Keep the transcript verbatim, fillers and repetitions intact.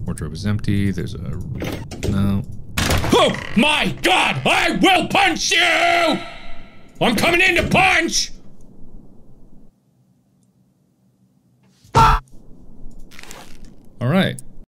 Wardrobe is empty. There's a... no. Oh my god! I will punch you! I'm coming in to punch! Alright.